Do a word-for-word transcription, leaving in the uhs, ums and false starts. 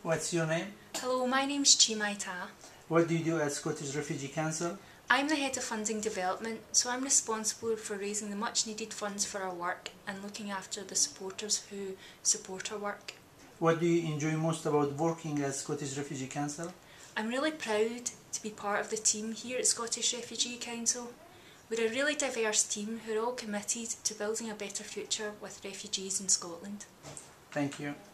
What's your name? Hello, my name's Chimai Ta. What do you do at Scottish Refugee Council? I'm the Head of Funding Development, so I'm responsible for raising the much needed funds for our work and looking after the supporters who support our work. What do you enjoy most about working at Scottish Refugee Council? I'm really proud to be part of the team here at Scottish Refugee Council. We're a really diverse team who are all committed to building a better future with refugees in Scotland. Thank you.